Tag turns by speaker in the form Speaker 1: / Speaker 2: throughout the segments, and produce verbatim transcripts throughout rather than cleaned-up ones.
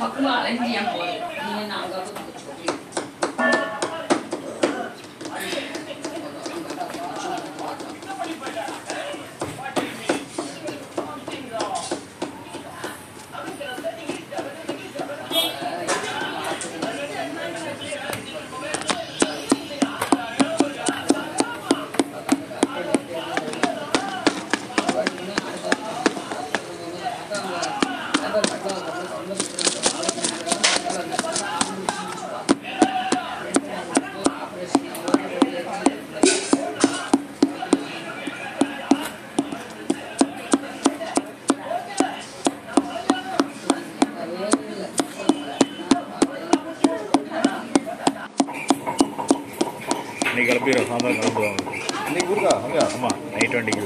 Speaker 1: பக்கமா அலைஞ்சி ஏன் போகுது நீங்க நாங்க சொல்லி
Speaker 2: இன்னைக்கு கிளம்பிடுறோம் சாயந்தரம் கிளம்புவாங்க இன்னைக்கு ஊருக்கா அங்கே ஆமாம் நைட் வண்டிக்கு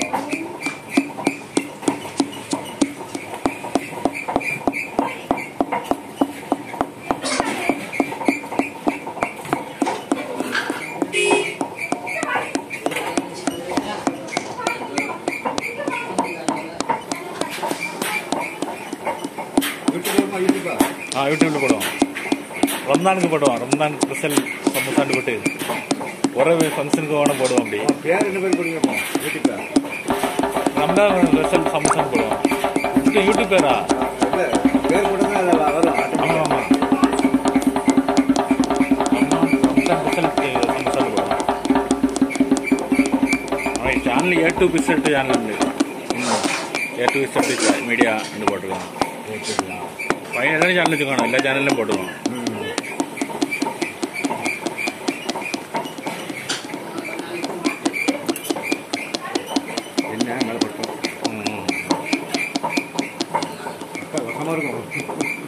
Speaker 2: ஆ யூடியூப்ல போடுவோம் ரம்ஜானுக்கு போடுவோம் ரம்ஜான் ஸ்பெஷல் சமோசான்னு போட்டு ஒரே ஃபங்க்ஷனுக்கு வேணும் போடுவோம் அப்படி பேர் என்ன பேர் போடுங்க யூடியூப்ல ரம்ஜான் ஸ்பெஷல் சமோசான்னு போடுவோம் யூடியூப் பேரா பேர் போடுங்க வரும் ஆமாம் ஆமாம் ரம்ஜான் ஸ்பெஷல் சமோசான்னு போடுவோம் அவன் சேனல் ஏ டூ பிசெட் சேனல் உண்டு ஏ டூ பிசெட் மீடியா வந்து போட்டுருக்கோம் பையன் எல்லாரும் சேனல் வச்சுக்கணும் எல்லா சேனல்லையும் போட்டுருவோம் என்ன மேலே பட்டம் ம் வசமாக இருக்கும்